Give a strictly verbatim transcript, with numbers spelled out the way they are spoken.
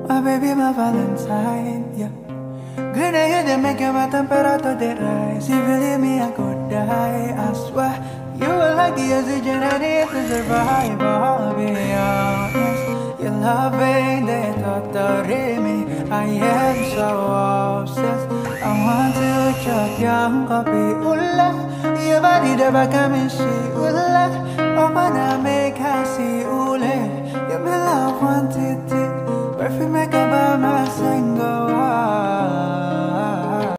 My baby, my Valentine, yeah. Green you they make my temperature they rise. If you leave me, I could die. I swear, you are like the oxygen I need to survive. I'll be honest, your loving they totally me. I am so obsessed. I want to chop your copy. Ula, your body the back of me, she ula. Oh, my